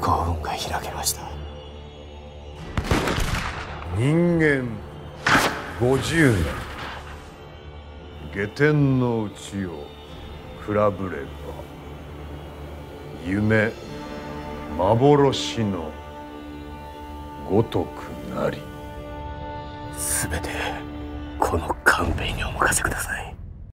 幸運が開けました。 人間50年、下天の内を比べれば夢幻のごとくなり。 すべてこの官兵衛にお任せください。